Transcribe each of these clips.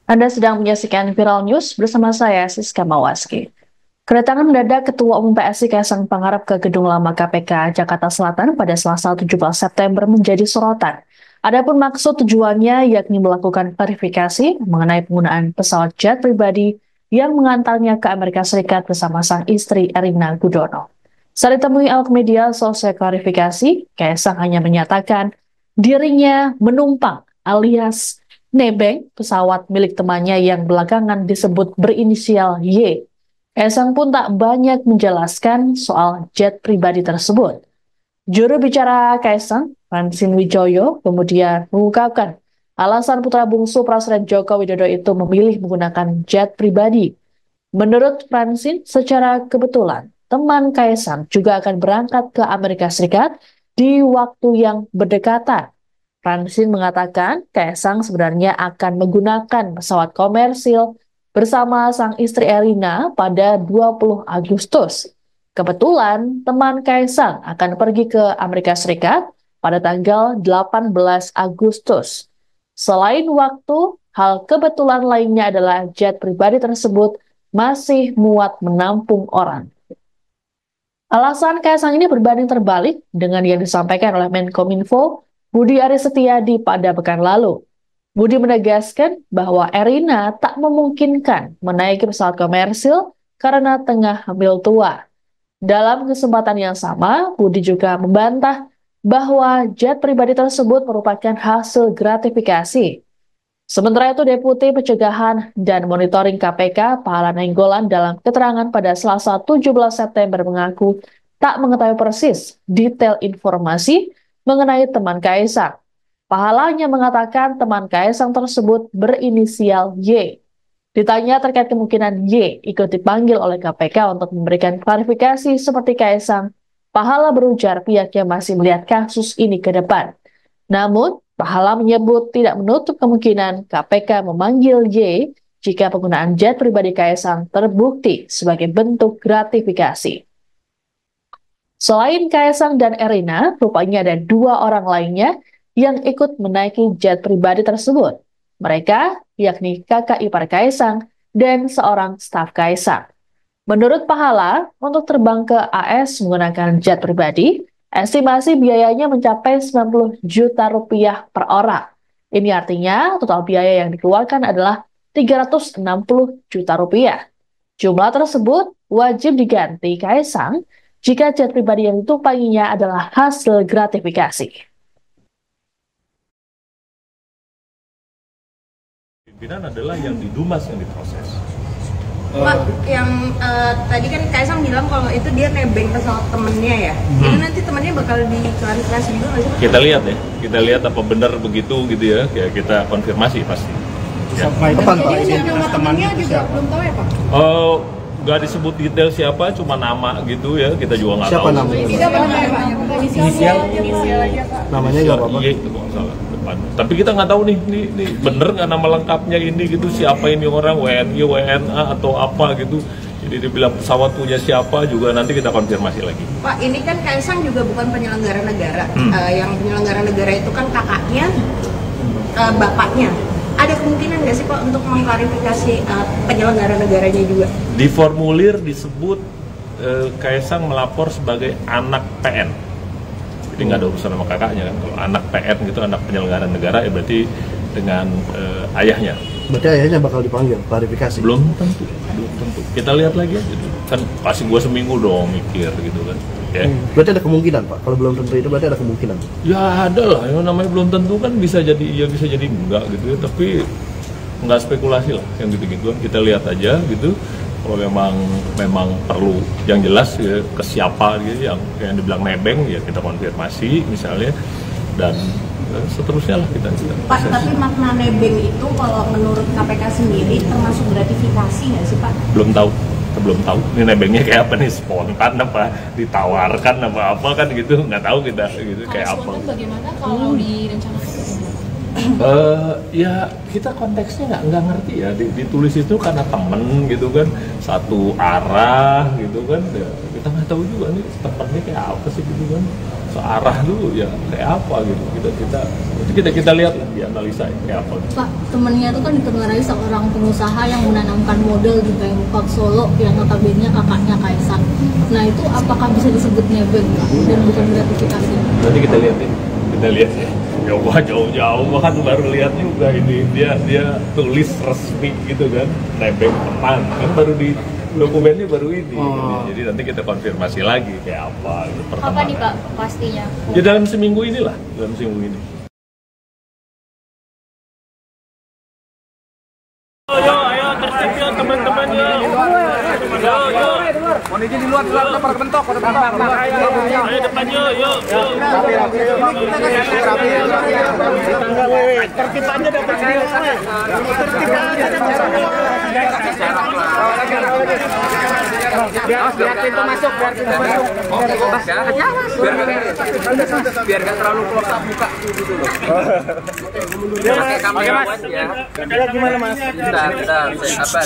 Anda sedang menyaksikan Viral News bersama saya, Siska Mawaski. Kedatangan mendadak Ketua Umum PSI Kaisang Pangarep ke Gedung Lama KPK Jakarta Selatan pada Selasa 17 September menjadi sorotan. Adapun maksud tujuannya yakni melakukan klarifikasi mengenai penggunaan pesawat jet pribadi yang mengantarnya ke Amerika Serikat bersama sang istri Erina Gudono. Saat ditemui awak media selesai klarifikasi, Kaisang hanya menyatakan dirinya menumpang alias nebeng pesawat milik temannya yang belakangan disebut berinisial Y. Kaisang pun tak banyak menjelaskan soal jet pribadi tersebut. Juru bicara Kaisang, Francine Wijoyo, kemudian mengungkapkan alasan putra bungsu Presiden Joko Widodo itu memilih menggunakan jet pribadi. Menurut Francine, secara kebetulan, teman Kaisang juga akan berangkat ke Amerika Serikat di waktu yang berdekatan. Francine mengatakan Kaisang sebenarnya akan menggunakan pesawat komersil bersama sang istri Erina pada 20 Agustus. Kebetulan teman Kaisang akan pergi ke Amerika Serikat pada tanggal 18 Agustus. Selain waktu, hal kebetulan lainnya adalah jet pribadi tersebut masih muat menampung orang. Alasan Kaisang ini berbanding terbalik dengan yang disampaikan oleh Menkominfo Budi Aris Setiadi pada pekan lalu. Budi menegaskan bahwa Erina tak memungkinkan menaiki pesawat komersil karena tengah hamil tua. Dalam kesempatan yang sama, Budi juga membantah bahwa jet pribadi tersebut merupakan hasil gratifikasi. Sementara itu, Deputi Pencegahan dan Monitoring KPK, Pahala Nainggolan, dalam keterangan pada Selasa 17 September mengaku tak mengetahui persis detail informasi mengenai teman Kaisang. Pahala hanya mengatakan teman Kaisang tersebut berinisial Y. Ditanya terkait kemungkinan Y ikut dipanggil oleh KPK untuk memberikan klarifikasi seperti Kaisang, Pahala berujar pihaknya masih melihat kasus ini ke depan. Namun, Pahala menyebut tidak menutup kemungkinan KPK memanggil Y jika penggunaan jet pribadi Kaisang terbukti sebagai bentuk gratifikasi. Selain Kaisang dan Erina, rupanya ada dua orang lainnya yang ikut menaiki jet pribadi tersebut. Mereka yakni kakak ipar Kaisang dan seorang staf Kaisang. Menurut Pahala, untuk terbang ke AS menggunakan jet pribadi, estimasi biayanya mencapai 90 juta rupiah per orang. Ini artinya total biaya yang dikeluarkan adalah 360 juta rupiah. Jumlah tersebut wajib diganti Kaisang jika jet pribadi yang ditumpanginya adalah hasil gratifikasi. Pimpinan adalah yang di Dumas yang diproses. Pak, yang tadi kan Kaisang bilang kalau itu dia nebeng pesawat temennya ya. Itu nanti temennya bakal diklarifikasi juga nggak sih? Kita lihat ya, kita lihat apa benar begitu gitu ya, kita konfirmasi pasti. Ya. Jadi nama temannya juga belum tahu ya Pak? Nggak disebut detail siapa, cuma nama gitu ya, kita juga nggak tahu. Siapa namanya? Siapa namanya Pak? Inisial aja Pak. Namanya nggak apa-apa. Iya itu kok salah depan. Tapi kita nggak tahu nih bener nggak nama lengkapnya ini gitu, siapa ini orang, WNI, WNA atau apa gitu. Jadi dibilang pesawat punya siapa juga nanti kita konfirmasi lagi. Pak, ini kan Kaisang juga bukan penyelenggara negara. Yang penyelenggara negara itu kan kakaknya, bapaknya. Ada kemungkinan nggak sih Pak untuk mengklarifikasi penyelenggara negaranya juga? Di formulir disebut Kaisang melapor sebagai anak PN. Jadi nggak ada urusan sama kakaknya kan. Kalau anak PN gitu, anak penyelenggara negara, ya berarti dengan ayahnya. Berarti ayahnya bakal dipanggil, klarifikasi? Belum tentu. Kita lihat lagi aja. Kan kasih gua seminggu dong mikir gitu kan. Ya. Berarti ada kemungkinan Pak, kalau belum tentu itu berarti ada kemungkinan? Ya ada lah, yang namanya belum tentu kan bisa jadi iya bisa jadi enggak gitu ya. Tapi nggak spekulasi lah yang gitu-gituan, kita lihat aja gitu. Kalau memang perlu yang jelas ya, ke siapa gitu yang dibilang nebeng ya kita konfirmasi misalnya, dan seterusnya lah kita Pak, tapi makna nebeng itu kalau menurut KPK sendiri termasuk gratifikasi nggak sih Pak? belum tahu ini nebengnya kayak apa nih, spontan apa ditawarkan apa kan gitu, nggak tahu kita gitu kalau kayak apa. Spontan bagaimana kalau direncanakan? Ya kita konteksnya nggak ngerti ya, ditulis itu karena temen gitu kan, satu arah gitu kan ya, kita nggak tahu juga nih temennya kayak apa sih gitu kan. searah tuh ya kayak apa gitu. Kita lihat lah, dianalisa kayak apa. Pak, temennya itu kan ditengarai seorang pengusaha yang menanamkan modal di Pemkot Solo yang notabene kakaknya Kaisang. Nah itu apakah bisa disebut nebeng Pak? Dan bukan gratifikasi? Nanti kita lihat ya. Coba jauh-jauh bahkan baru lihat juga ini dia tulis resmi gitu kan, nebeng teman kan baru di dokumennya baru ini. Jadi nanti kita konfirmasi lagi kayak apa gitu, Apa nih Pak pastinya? Ya dalam seminggu ini. Ayo tertib ya teman-teman ya. Yo. Mohon izin di luar pada kebentok. Ayo depan yuk. Tertib aja dapat video. Biar pintu masuk, biar nggak terlalu close up muka dulu. Oke Mas, ya. Gimana Mas? Bentar.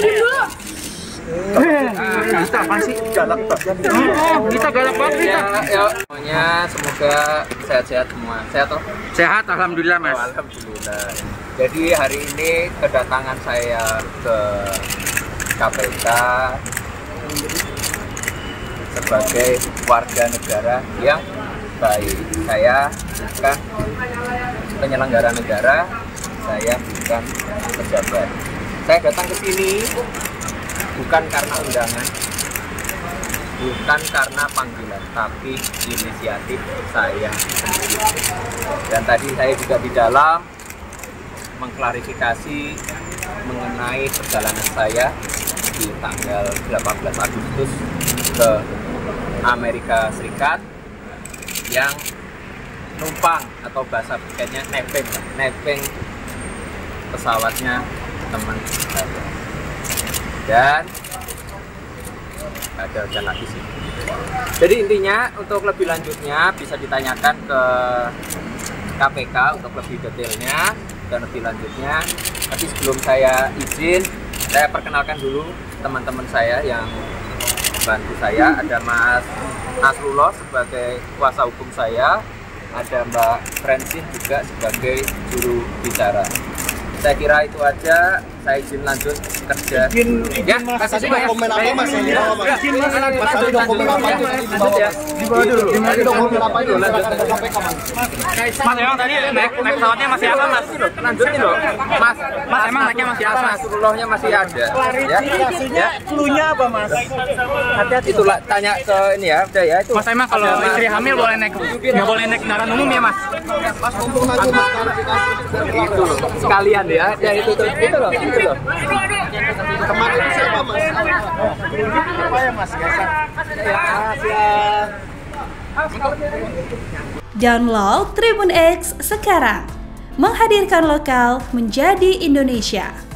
Kita masih galak banget. Kita galak banget kita. Ya, semuanya semoga sehat-sehat semua. Sehat toh? Sehat, alhamdulillah Mas. Alhamdulillah. Jadi hari ini kedatangan saya ke KPK sebagai warga negara yang baik. Saya bukan penyelenggara negara, saya bukan pejabat. Saya datang ke sini bukan karena undangan, bukan karena panggilan, tapi inisiatif saya sendiri. Dan tadi saya juga di dalam mengklarifikasi mengenai perjalanan saya di tanggal 18 Agustus ke Amerika Serikat yang numpang atau bahasa tiketnya nebeng pesawatnya teman saya. Dan ada hujan lagi sih. Jadi intinya untuk lebih lanjutnya bisa ditanyakan ke KPK untuk lebih detailnya dan lebih lanjutnya. Tapi sebelum saya izin, saya perkenalkan dulu teman-teman saya yang bantu saya. Ada Mas Nasrullah sebagai kuasa hukum saya, ada Mbak Francine juga sebagai juru bicara. Saya kira itu aja. Saya izin lanjut kerja. Kasih dokumen apa Mas? Mas dokumen apa itu di bawah dulu. Di dokumen apa itu? Mas emang tadi naik pesawatnya masih apa Mas? Lanjutin loh. Mas emang naiknya masih apa Mas? Rasulullahnya masih ada. Ya. Cluenya apa Mas? Hati-hati. Itulah tanya ke ini ya. Udah ya itu. Mas emang kalau istri hamil boleh naik nggak boleh naik kendaraan umum ya Mas? Mas mumpung nanti Mas klarifikasi. Itu loh. Sekalian ya. Ya itu loh. Kemarin itu siapa Mas? Apa ya Mas? Download Tribun X sekarang, menghadirkan lokal menjadi Indonesia.